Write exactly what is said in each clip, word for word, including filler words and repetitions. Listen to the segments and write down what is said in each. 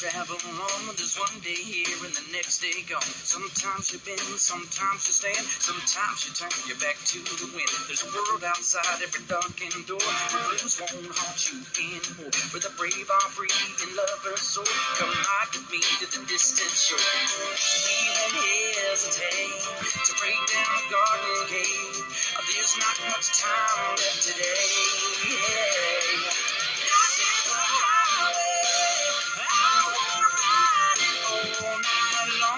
travel on, there's one day here and the next day gone. Sometimes you bend, sometimes you stand, sometimes you turn your back to the wind. There's a world outside every darkened door, where blues won't haunt you anymore. Where the brave are free and lovers soar. Come ride with me to the distant shore. We won't hesitate to break down the garden gate. There's not much time left today. Yeah. Life is a highway, I wanna ride it all night long.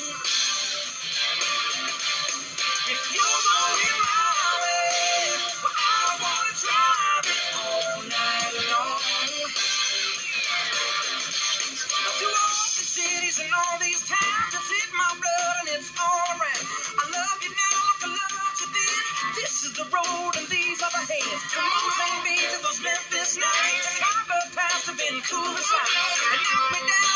If you're going my way, well, I wanna drive it all night long. Now through all the cities and all these towns, it's in my blood and it's all around. I love you now like I loved you then. This is the road and these are the hands. Come on, sing me to those Memphis nights. I've got past have been cool as ice and knock me down.